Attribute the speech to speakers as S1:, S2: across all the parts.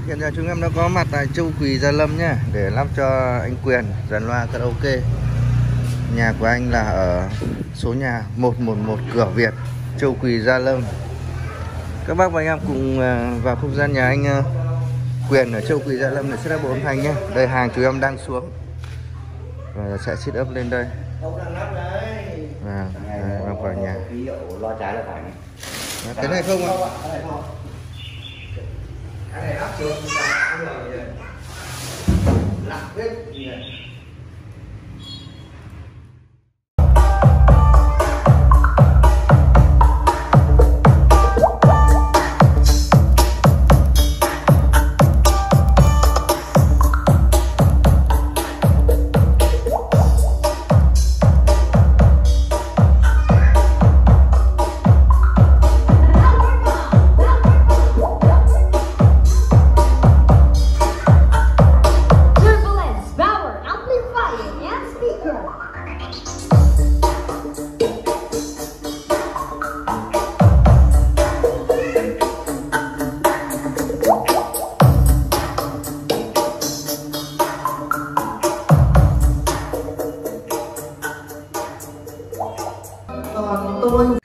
S1: Hiện giờ chúng em đã có mặt tại Châu Quỳ Gia Lâm nhé, để lắp cho anh Quyền dàn loa karaoke. Nhà của anh là ở số nhà 111 Cửa Việt, Châu Quỳ Gia Lâm. Các bác và anh em cùng vào không gian nhà anh Quyền ở Châu Quỳ Gia Lâm để setup bộ âm thanh nhé. Đây hàng chúng em đang xuống và sẽ set up lên đây. Vào vào nhà.
S2: Loa trái là phải.
S1: Cái này không ạ?
S2: Cái này áp xuống lặng hết. Tôi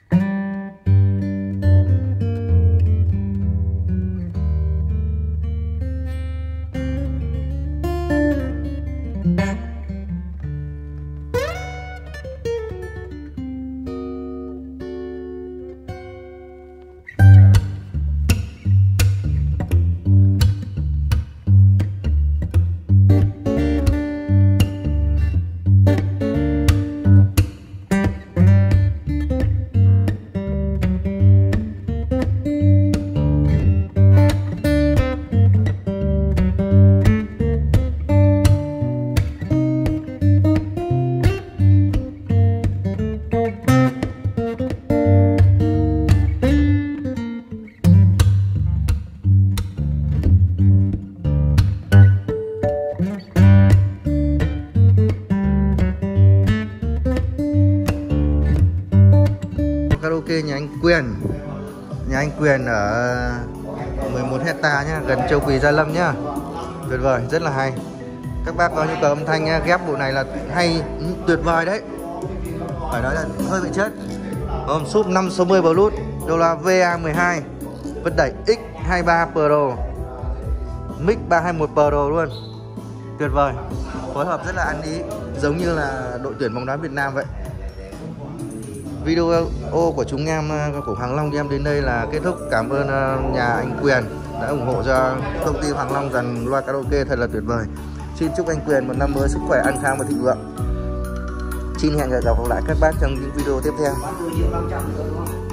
S1: karaoke nhà anh Quyền. Nhà anh Quyền ở 11 hecta nhá, gần Châu Quỳ Gia Lâm nhá. Tuyệt vời, rất là hay. Các bác có nhu cầu âm thanh ghép bộ này là hay, tuyệt vời đấy. Phải nói là hơi bị chết. Súp 560 Bluetooth, đô la VA12, vân đẩy X23 Pro, mic 321 Pro luôn. Tuyệt vời. Phối hợp rất là ăn ý, giống như là đội tuyển bóng đá Việt Nam vậy. Video của chúng em của Hoàng Long đi em đến đây là kết thúc. Cảm ơn nhà anh Quyền đã ủng hộ cho công ty Hoàng Long dàn loa karaoke thật là tuyệt vời. Xin chúc anh Quyền một năm mới sức khỏe, an khang và thịnh vượng. Xin hẹn gặp lại các bác trong những video tiếp theo.